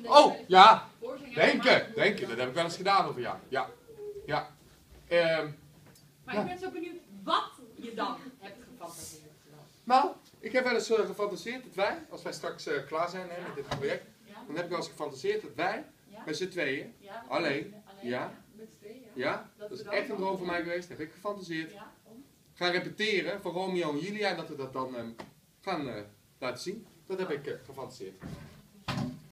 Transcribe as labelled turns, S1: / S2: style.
S1: Oh, ja. Denken. Dat heb ik wel eens gedaan over ja. Ja.
S2: Maar ik ben zo benieuwd wat je dan hebt gefantaseerd.
S1: Nou, ik heb wel eens gefantaseerd dat wij, als wij straks klaar zijn met dit project, dan heb ik wel eens gefantaseerd dat wij, met z'n tweeën, alleen,
S2: met z'n tweeën,
S1: dat is echt een droom voor mij geweest, heb ik gefantaseerd, gaan repeteren voor Romeo en Julia en dat we dat dan gaan laten zien. Dat heb ik gefantaseerd.